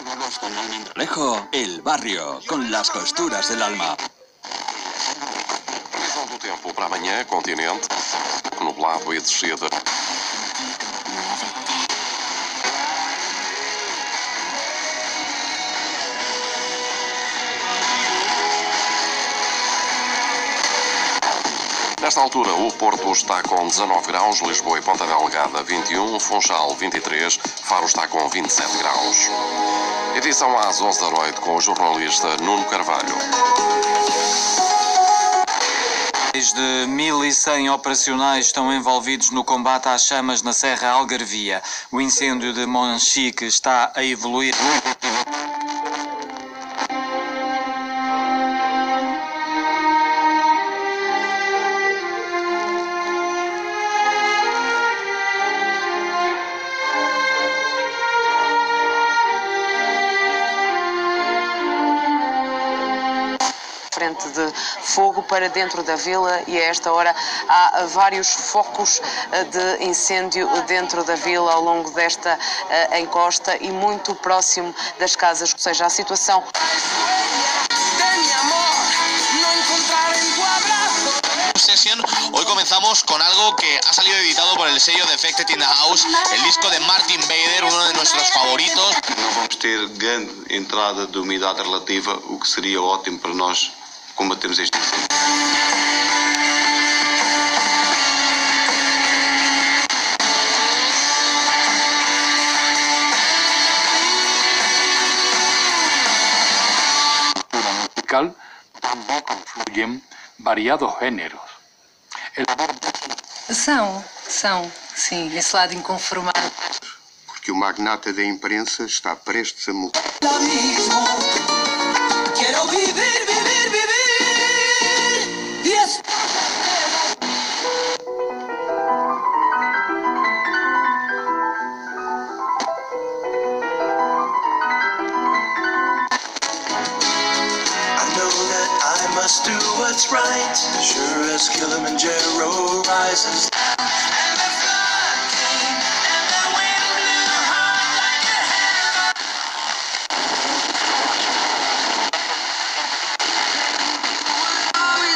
Alejo, el barrio, con las costuras del alma. Previsão do tempo para amanhã, continente, nublado e descida. Nesta altura, o Porto está com 19 graus, Lisboa e Ponta Delgada 21, Funchal 23, Faro está com 27 graus. Edição às 11 da noite com o jornalista Nuno Carvalho. Mais de 1.100 operacionais estão envolvidos no combate às chamas na Serra Algarvia. O incêndio de Monchique está a evoluir. Frente de fogo para dentro da vila e a esta hora há vários focos de incêndio dentro da vila ao longo desta encosta e muito próximo das casas, ou seja, a situação... Hoy comenzamos con algo que ha salido editado por el sello Defected in the House, el disco de Martin Bader, uno de nuestros favoritos. Não vamos ter grande entrada de umidade relativa, o que seria ótimo para nós combatermos este incêndio. Musical também confluyen variados géneros. São, sim, esse lado inconformado. Porque o magnata da imprensa está prestes a morrer. Must do what's right, sure as Kilimanjaro rises. And the flood came, and the wind blew hard like a hammer. Always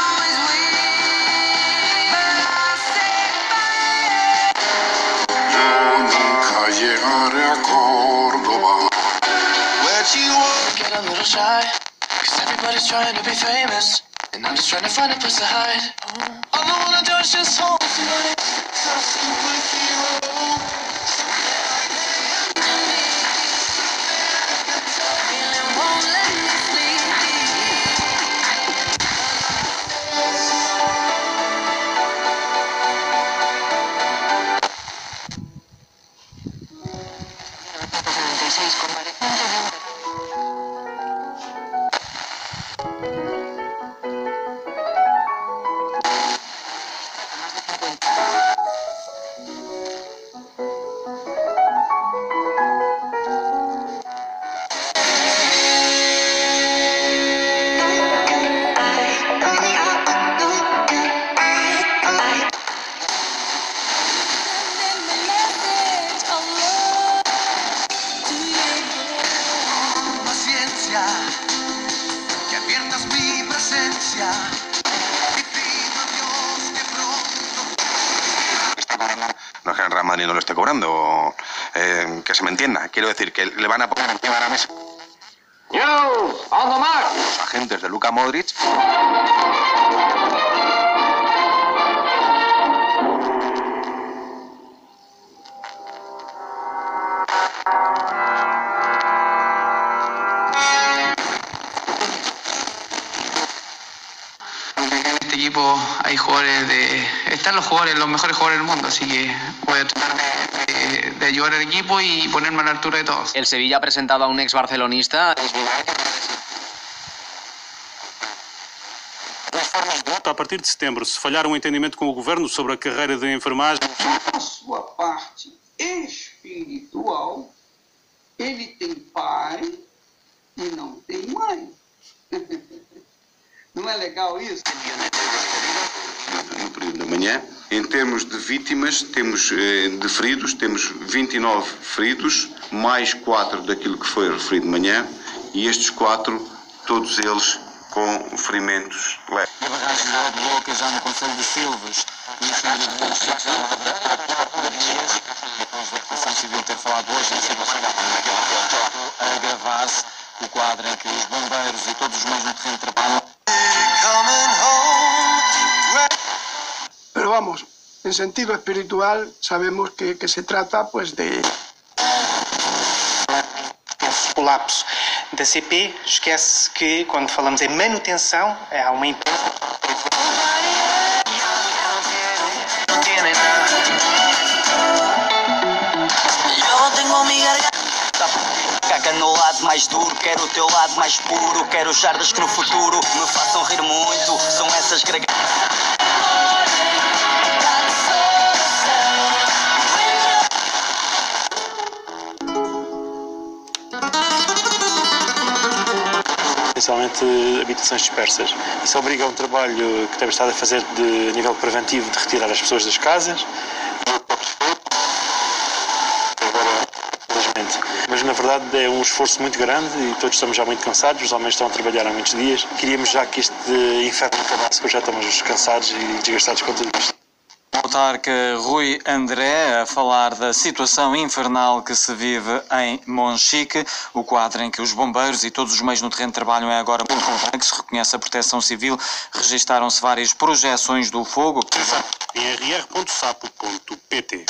wait, but I'll stay by it. Yo nunca llegaré a Córdoba. Where'd you walk? Get a little shy. Everybody's trying to be famous, and I'm just trying to find a place to hide. All I wanna do is just hold somebody, so superhero. Feeling won't let me sleep. Que adviertas mi presencia y pido a Dios que pronto. No es que el Real Madrid no lo esté cobrando, que se me entienda. Quiero decir que le van a poner encima de la mesa. Yo, on the mark. Los agentes de Luka Modric. Equipo hay jugadores están los jugadores, los mejores jugadores del mundo, así que voy a tratar de ayudar al equipo y ponerme a la altura de todos. El Sevilla ha presentado a un ex barcelonista. A partir de setembro, se falhar um entendimento com o governo sobre a carreira de enfermagem... A sua parte espiritual, ele tem pai e não tem mãe. Não é legal isso? no período da manhã. Em termos de vítimas, de feridos, temos 29 feridos, mais 4 daquilo que foi referido de manhã, e estes 4, todos eles com ferimentos leves. A barragem de Boca, já no Conselho de Silves, o incêndio de Monchique já há 4 dias, depois da Proteção Civil ter falado hoje, a situação a agravar-se, o quadro em que os bombeiros e todos os meios no terreno trabalham. Pero vamos, en sentido espiritual sabemos que se trata pues de... Esse colapso da CP, esquece que quando falamos em manutenção, há uma empresa... Caga no lado mais duro, quero o teu lado mais puro, quero jardas que no futuro me façam rir muito, são essas gregas. Principalmente habitações dispersas. Isso obriga a um trabalho que temos estado a fazer a nível preventivo de retirar as pessoas das casas. Mas na verdade é um esforço muito grande e todos estamos já muito cansados, os homens estão a trabalhar há muitos dias. Queríamos já que este inferno acabasse, porque já estamos cansados e desgastados com tudo isto. O autarca Rui André a falar da situação infernal que se vive em Monchique. O quadro em que os bombeiros e todos os meios no terreno trabalham é agora muito complexo, que se reconhece a Proteção Civil. Registaram-se várias projeções do fogo. Em rr.sapo.pt.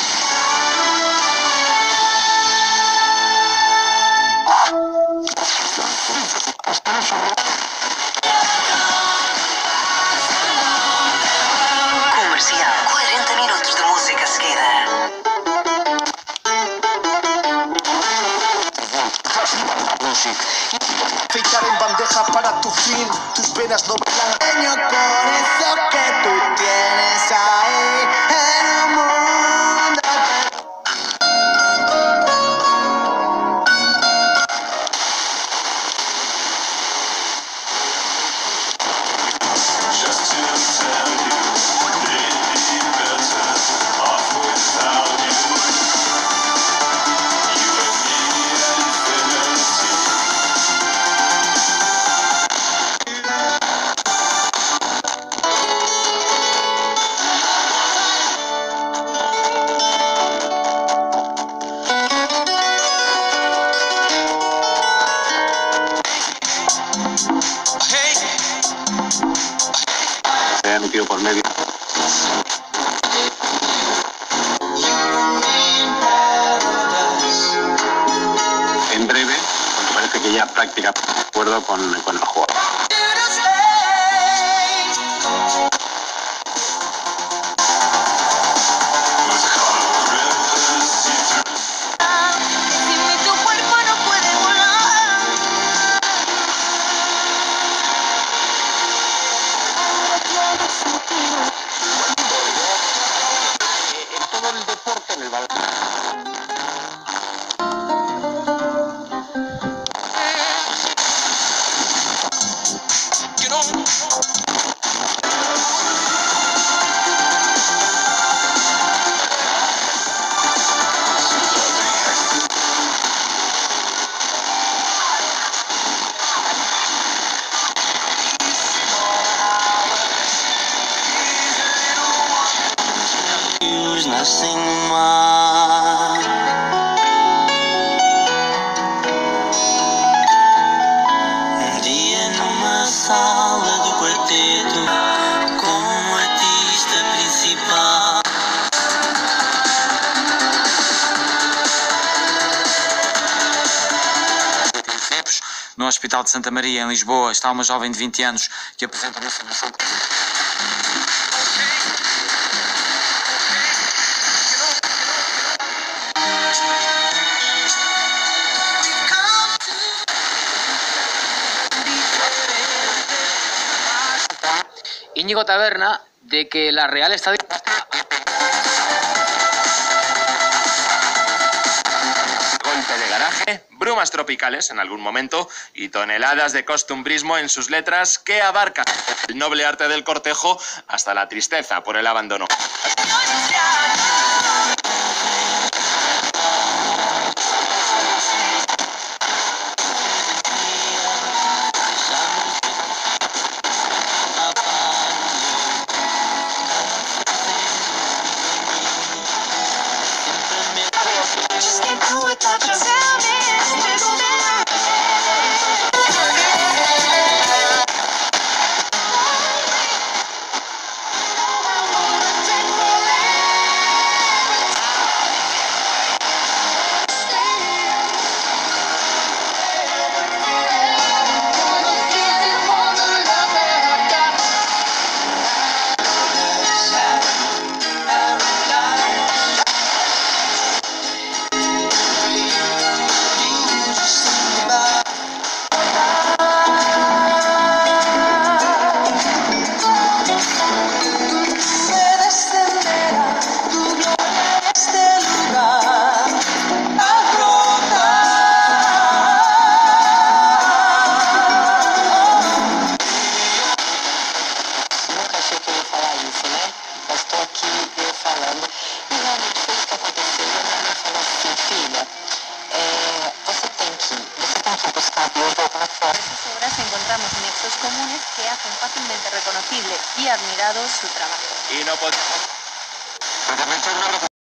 Comercial. 40 minutos de música seguida. Fichar en bandeja para tu fin, tus venas no bailan. Con eso que tú tienes ahí en un mundo. Se ha metido por medio. En breve, porque parece que ya prácticamente de acuerdo con el juego. Nascem no mar. Dia numa sala do quarteto, como artista principal. No Hospital de Santa Maria, em Lisboa, está uma jovem de 20 anos que apresenta uma formação. Íñigo Taberna, de que la Real está... Golpe de garaje. brumas tropicales en algún momento y toneladas de costumbrismo en sus letras que abarcan el noble arte del cortejo hasta la tristeza por el abandono. Encontramos nexos comunes que hacen fácilmente reconocible y admirado su trabajo. Y no